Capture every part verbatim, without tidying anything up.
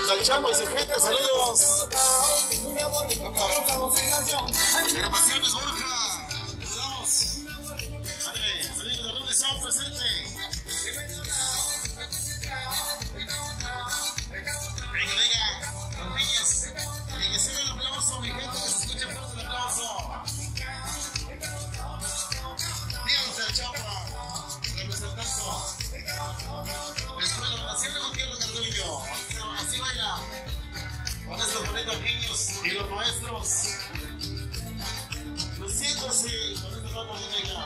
Tlalchapa y su gente, saludos. Grabaciones Borja. Saludamos. Vale, saludos de Rudy Sound presente. Venga, venga, los niños. Y que siga el aplauso, mi gente, que se escuche fuerte el aplauso. Díganos Tlalchapa, representando. Escuela Naciente con Tierra Carduño. Así baila. Con estos bonitos niños y los maestros. Luciéndose con este grupo de negra.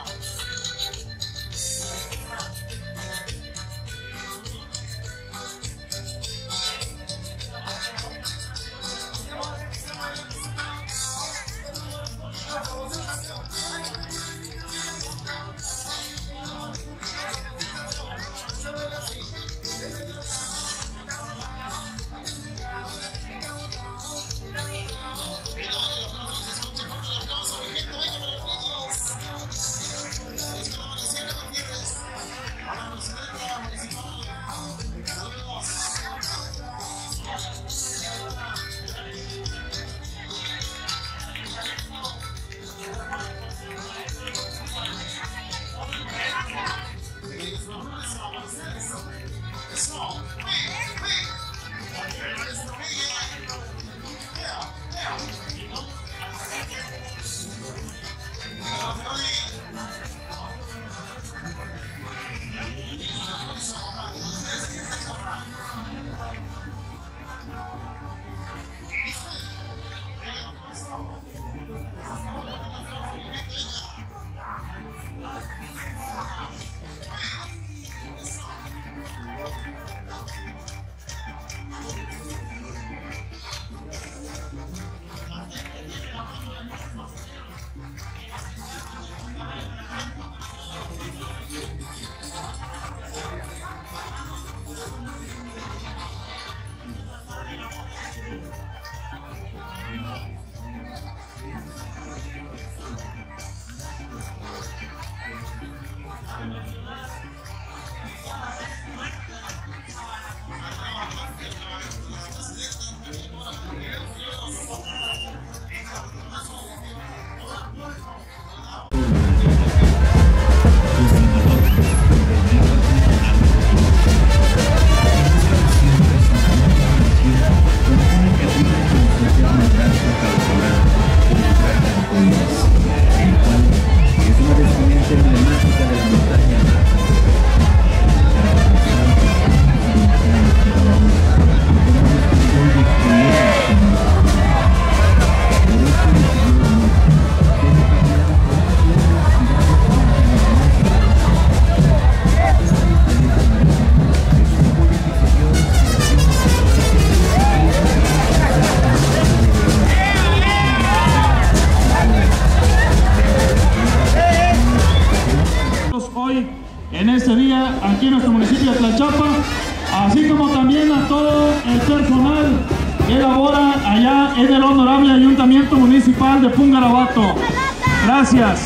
En este día aquí en nuestro municipio de Tlalchapa, así como también a todo el personal que labora allá en el honorable Ayuntamiento Municipal de Pungarabato. Gracias.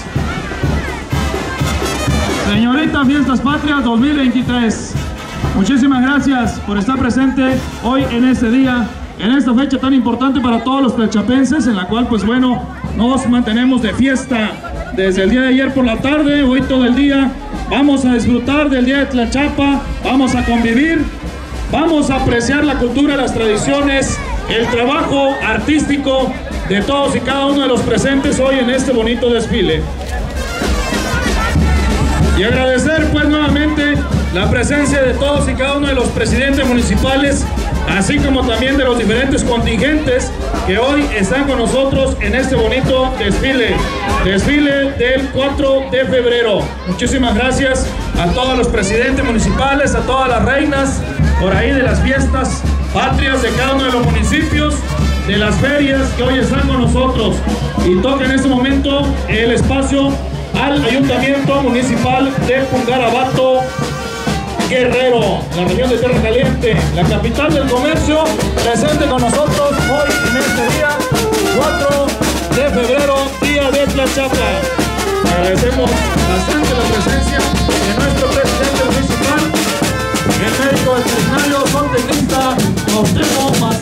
Señorita Fiestas Patrias dos mil veintitrés, muchísimas gracias por estar presente hoy en este día, en esta fecha tan importante para todos los tlalchapenses, en la cual pues bueno, nos mantenemos de fiesta desde el día de ayer por la tarde, hoy todo el día. Vamos a disfrutar del día de Tlalchapa, vamos a convivir, vamos a apreciar la cultura, las tradiciones, el trabajo artístico de todos y cada uno de los presentes hoy en este bonito desfile. Y agradecer pues nuevamente la presencia de todos y cada uno de los presidentes municipales, así como también de los diferentes contingentes que hoy están con nosotros en este bonito desfile, desfile del cuatro de febrero. Muchísimas gracias a todos los presidentes municipales, a todas las reinas por ahí de las fiestas patrias de cada uno de los municipios, de las ferias que hoy están con nosotros. Y toca en este momento el espacio al Ayuntamiento Municipal de Pungarabato, Guerrero, la región de Tierra Caliente, la capital del comercio, presente con nosotros hoy en este día cuatro de febrero, día de Tlalchapa. Agradecemos bastante la presencia de nuestro presidente municipal, el médico veterinario zootecnista Cuauhtémoc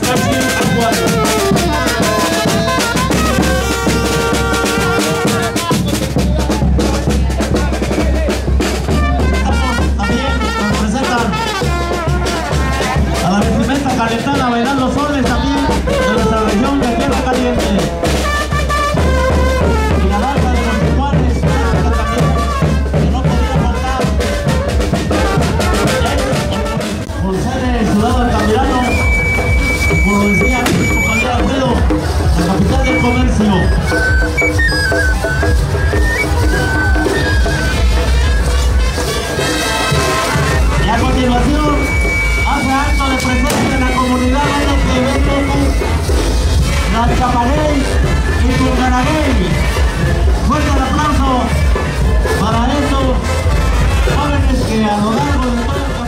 Carabelli. Fuerte el aplauso para estos jóvenes que a lo largo de todo el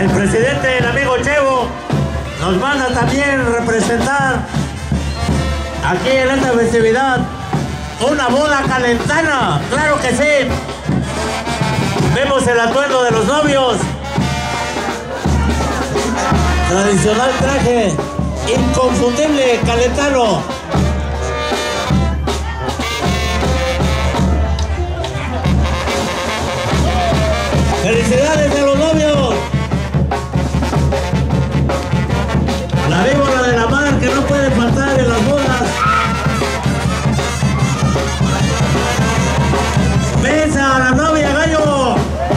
El presidente, el amigo Chevo, nos manda también representar aquí en esta festividad una boda calentana. Claro que sí. Vemos el atuendo de los novios. Tradicional traje inconfundible calentano. ¡Felicidades a los novios! La víbora de la mar que no puede faltar en las bodas. ¡Besa a la novia, gallo!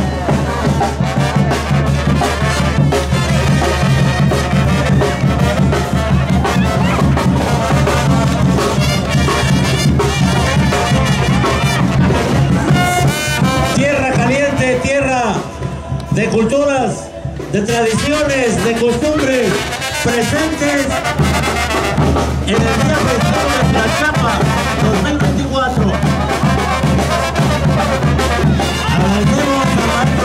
Tierra caliente, tierra de culturas, de tradiciones, de costumbres presentes en el Día Festivo de Tlachapa dos mil veinticuatro. Agradecemos al maestro,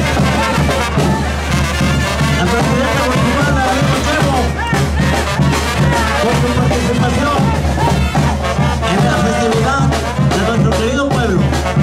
la presidenta municipal, la amigo Chevo, por su participación en la festividad de nuestro querido pueblo.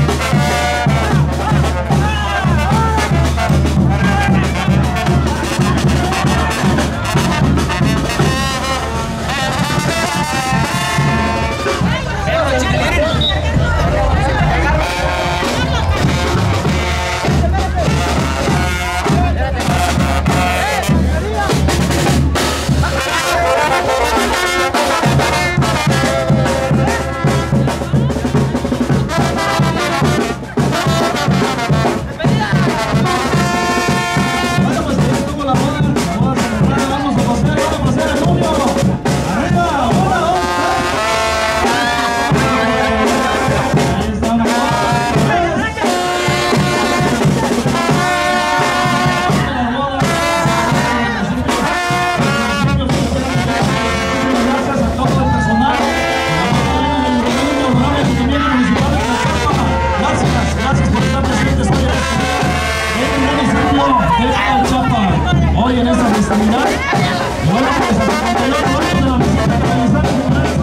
Hoy en esta festividad, bueno, pues a setenta y ocho años de la visita que realizaron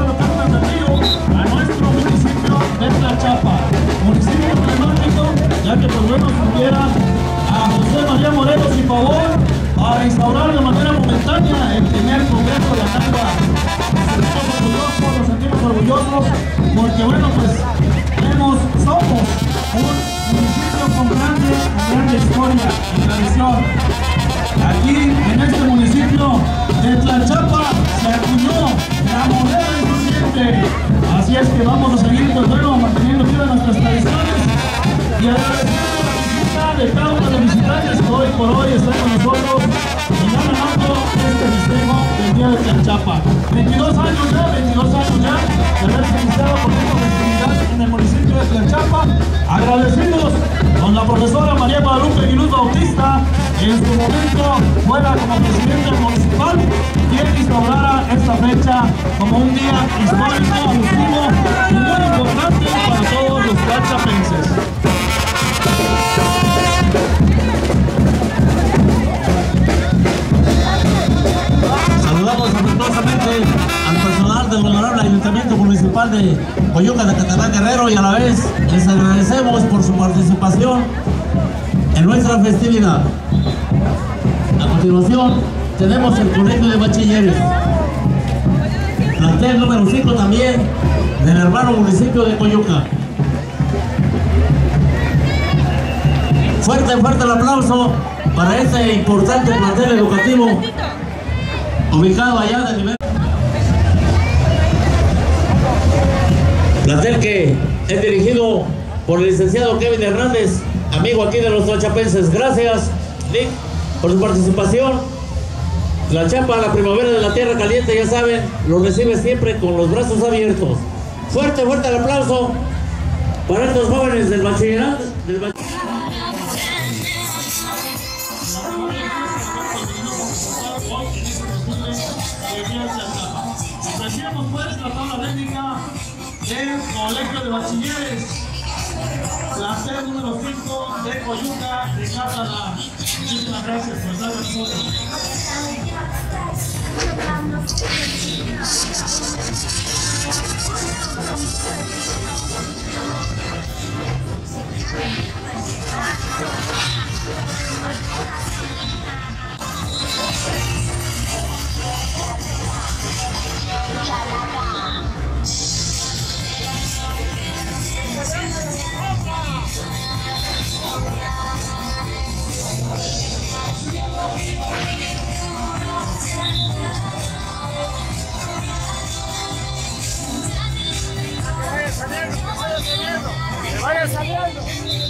a nuestro municipio de Tlachapa, municipio emblemático, ya que pues bueno, tuviera a José María Morelos y Pavón para instaurar de manera momentánea el primer congreso de Anagua. Nos sentimos orgullosos, nos sentimos orgullosos, porque bueno, pues hemos, somos un municipio con grande, con grande historia y tradición. Aquí, en este municipio de Tlachapa, se acuñó la moneda incluyente. Así es que vamos a seguir, pues bueno, manteniendo vivas nuestras tradiciones y agradeciendo la visita de cada uno de los visitantes que hoy por hoy están con nosotros y ganando este festejo del Día de Tlachapa. veintidós años ya, veintidós años ya de haberse iniciado con esta festividad en el municipio de Tlachapa. Agradecidos con la profesora María Guadalupe Aguiluz Bautista, que en su momento fuera como presidente municipal, quien instaurara esta fecha como un día histórico, alusivo y muy importante para todos los tlachapenses. Saludamos afectuosamente al personal del honorable Ayuntamiento Municipal de Coyuca de Catalán Guerrero y a la vez les agradecemos por su participación en nuestra festividad. A continuación tenemos el colegio de bachilleres, plantel número cinco también del hermano municipio de Coyuca. Fuerte, fuerte el aplauso para este importante plantel educativo ubicado allá del nivel. Plantel que es dirigido por el licenciado Kevin Hernández, amigo aquí de los tlachapenses. Gracias, Nick, por su participación. Tlachapa, la primavera de la tierra caliente, ya saben, lo recibe siempre con los brazos abiertos. Fuerte, fuerte el aplauso para estos jóvenes del bachillerato. Del bach... Apreciamos pues la tabla técnica del colegio de bachilleres, plantel número cinco de Coyuca de Catalán. Muchísimas gracias por estar con nosotros. ¡Que vaya saliendo!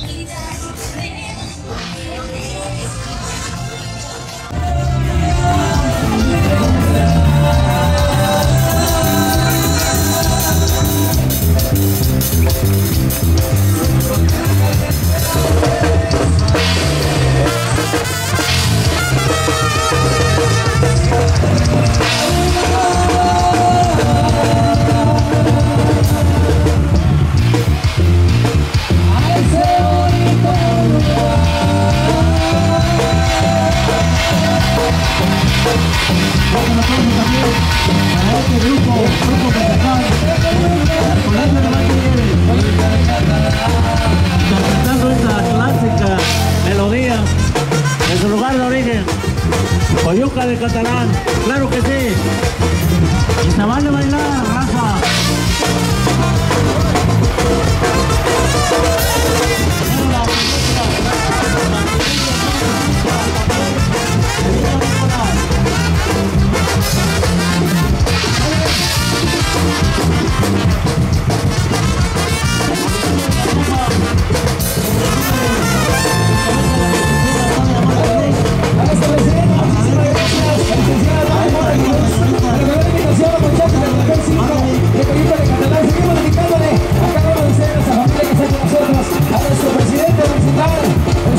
Interpretando esta clásica melodía en su lugar de origen, Coyuca de Catalán, claro que sí, y se vale bailar, raza.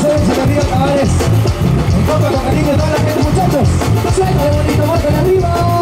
Con cariño a toda la gente, muchachos. Suena de bonito, marca de arriba.